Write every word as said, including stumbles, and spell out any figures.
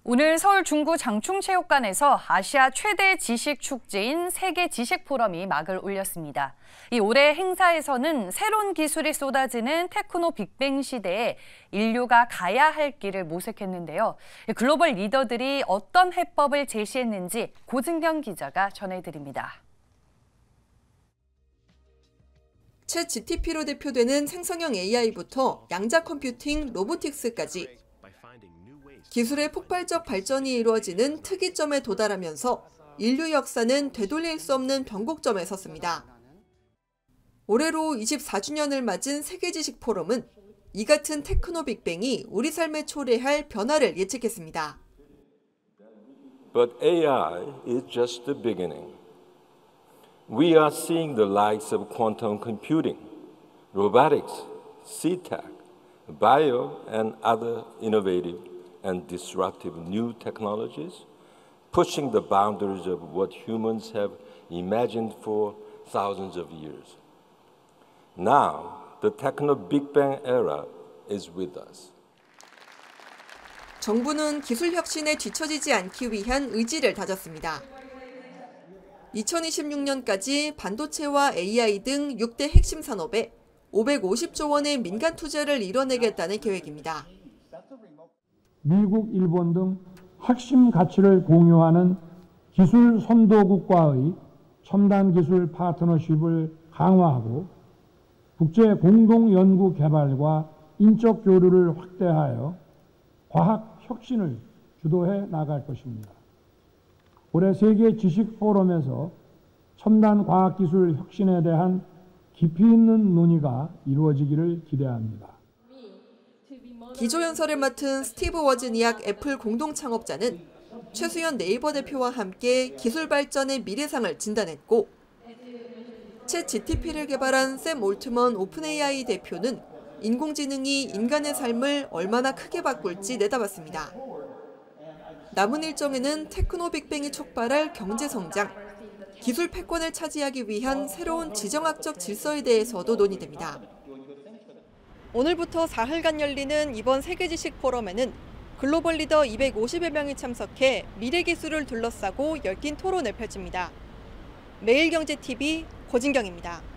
오늘 서울 중구 장충체육관에서 아시아 최대 지식 축제인 세계 지식 포럼이 막을 올렸습니다. 이 올해 행사에서는 새로운 기술이 쏟아지는 테크노 빅뱅 시대에 인류가 가야 할 길을 모색했는데요. 글로벌 리더들이 어떤 해법을 제시했는지 고진경 기자가 전해드립니다. 챗 지티피로 대표되는 생성형 에이아이부터 양자 컴퓨팅, 로보틱스까지 기술의 폭발적 발전이 이루어지는 특이점에 도달하면서 인류 역사는 되돌릴 수 없는 변곡점에 섰습니다. 올해로 이십사 주년을 맞은 세계지식 포럼은 이 같은 테크노 빅뱅이 우리 삶에 초래할 변화를 예측했습니다. But 에이아이 is just the beginning. We are seeing the likes of quantum computing, robotics, C-Tech, bio, and other innovative and disruptive new technologies, pushing the boundaries of what humans have imagined for thousands of years. Now, the techno Big Bang era is with us. 정부는 기술 혁신에 뒤처지지 않기 위한 의지를 다졌습니다. 이천이십육 년까지 반도체와 에이아이 등 육 대 핵심 산업에 오백오십조 원의 민간 투자를 이뤄내겠다는 계획입니다. 미국, 일본 등 핵심 가치를 공유하는 기술 선도국과의 첨단 기술 파트너십을 강화하고 국제 공동 연구 개발과 인적 교류를 확대하여 과학 혁신을 주도해 나갈 것입니다. 올해 세계 지식 포럼에서 첨단 과학기술 혁신에 대한 깊이 있는 논의가 이루어지기를 기대합니다. 기조연설을 맡은 스티브 워즈니악 애플 공동 창업자는 최수연 네이버 대표와 함께 기술 발전의 미래상을 진단했고, 챗 지티피를 개발한 샘 올트먼 오픈에이아이 대표는 인공지능이 인간의 삶을 얼마나 크게 바꿀지 내다봤습니다. 남은 일정에는 테크노 빅뱅이 촉발할 경제 성장, 기술 패권을 차지하기 위한 새로운 지정학적 질서에 대해서도 논의됩니다. 오늘부터 사흘간 열리는 이번 세계지식 포럼에는 글로벌 리더 이백오십여 명이 참석해 미래 기술을 둘러싸고 열띤 토론을 펼칩니다. 매일경제티비 고진경입니다.